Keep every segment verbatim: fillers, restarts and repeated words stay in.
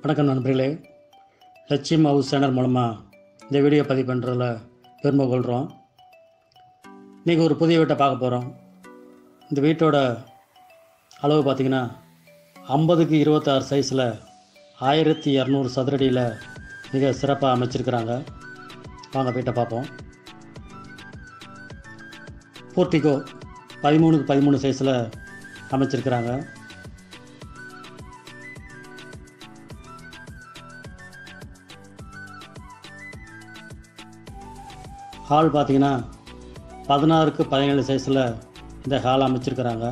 வணக்கம் நண்பர்களே. லட்சியம் ஹவுஸ் சேனல் மூலமாக இந்த வீடியோ பதிவு பண்ணுறதுல பெருமை கொள்கிறோம். இன்றைக்கி ஒரு புதிய வீட்டை பார்க்க போகிறோம். இந்த வீட்டோட அளவு பார்த்திங்கன்னா ஐம்பதுக்கு இருபத்தாறு சைஸில் ஆயிரத்தி இரநூறு சதுரடியில் மிக சிறப்பாக அமைச்சிருக்கிறாங்க. வாங்க வீட்டை பார்ப்போம். போர்ட்டிகோ பதிமூணுக்கு பதிமூணு சைஸில் அமைச்சிருக்கிறாங்க. ஹால் பார்த்திங்கன்னா பதினாறுக்கு பதினேழு சைஸில் இந்த ஹால் அமைச்சிருக்கிறாங்க.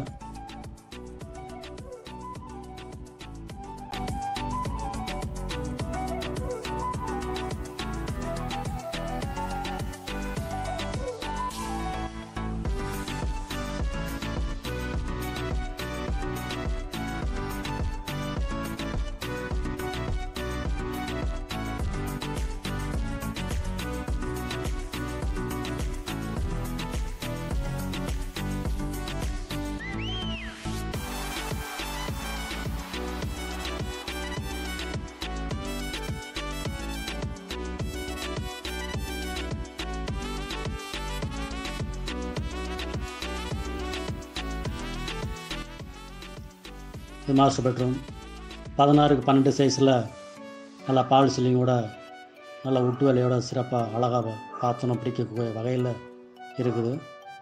இது மாஸ்டர் பெட்ரூம் பதினாறுக்கு பன்னெண்டு சைஸில் நல்லா பால் சீலிங்கோட நல்லா உட்டு வேலையோட சிறப்பாக அழகாக பார்த்தோன்னு பிடிக்கக்கூடிய வகையில் இருக்குது.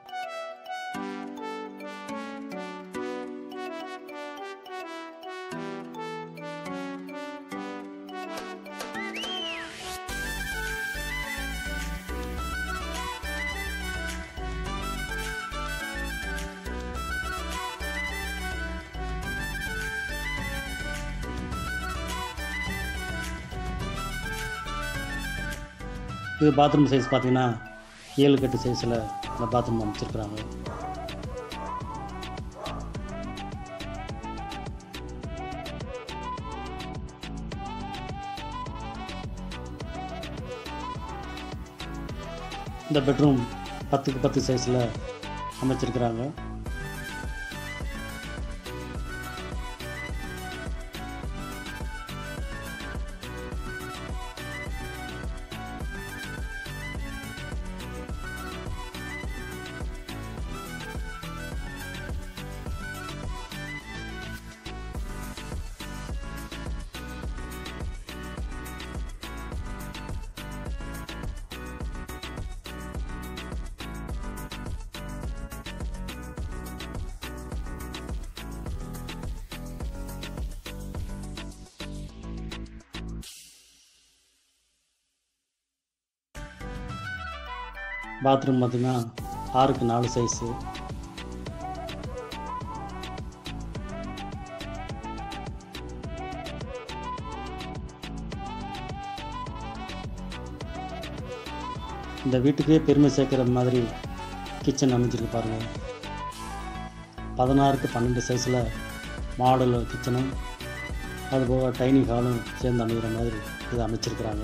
இது பாத்ரூம் சைஸ் பார்த்திங்கன்னா ஏழு கட்டு சைஸில் இந்த பாத்ரூம் அமைச்சிருக்கிறாங்க. இந்த பெட்ரூம் பத்துக்கு பத்து சைஸில் அமைச்சிருக்கிறாங்க. பாத்ரூம் பார்த்திங்கன்னா ஆறுக்கு நாலு சைஸு. இந்த வீட்டுக்கே பெருமை சேர்க்குற மாதிரி கிச்சன் அமைச்சிருக்கு பாருங்கள். பதினாறுக்கு பன்னெண்டு சைஸில் மாடல் கிச்சனும் அதுபோக டைனிங் ஹாலும் சேர்ந்து அமைகிற மாதிரி இதை அமைச்சிருக்கிறாங்க.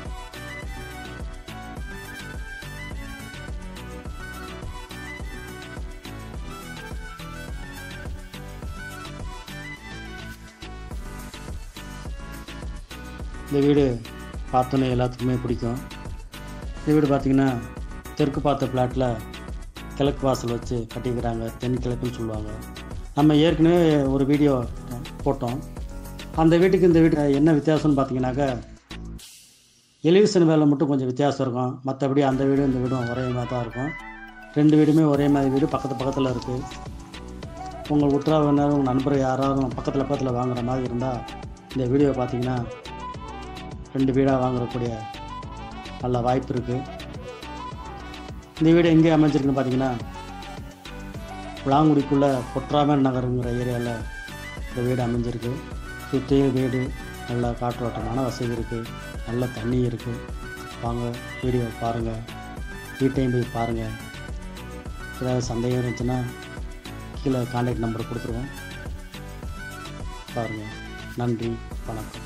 இந்த வீடு பார்த்தோன்னே எல்லாத்துக்குமே பிடிக்கும். இந்த வீடு பார்த்திங்கன்னா தெற்கு பார்த்த ஃப்ளாட்டில் கிழக்கு வாசல் வச்சு கட்டிக்கிறாங்க. தென் கிழக்குன்னு சொல்லுவாங்க. நம்ம ஏற்கனவே ஒரு வீடியோ போட்டோம். அந்த வீட்டுக்கு இந்த வீட்டுக்கு என்ன வித்தியாசம்னு பார்த்திங்கனாக்கா எலிவேஷன் வேலை மட்டும் கொஞ்சம் வித்தியாசம் இருக்கும். மற்றபடி அந்த வீடும் இந்த வீடும் ஒரே மாதிரி தான் இருக்கும். ரெண்டு வீடுமே ஒரே மாதிரி வீடு பக்கத்து பக்கத்தில் இருக்குது. உங்கள் உற்றாவினர் உங்கள் நண்பர் யாராவது பக்கத்தில் பக்கத்தில் வாங்குகிற மாதிரி இருந்தால் இந்த வீடியோ பார்த்திங்கன்னா ரெண்டு வீடாக வாங்கக்கூடிய நல்ல வாய்ப்பு இருக்குது. இந்த வீடு எங்கே அமைஞ்சிருக்குன்னு பார்த்தீங்கன்னா விளாங்குடிக்குள்ளே பொற்றாமன் நகருங்கிற ஏரியாவில் இந்த வீடு அமைஞ்சிருக்கு. சுற்றியும் வீடு நல்ல காற்றோட்டமான வசதி இருக்குது. நல்ல தண்ணி இருக்குது. வாங்க வீடியோ பாருங்கள். வீட்டையும் போய் பாருங்கள். ஏதாவது சந்தேகம் இருந்துச்சுன்னா கீழே கான்டாக்ட் நம்பர் கொடுத்துருவோம். பாருங்கள். நன்றி, வணக்கம்.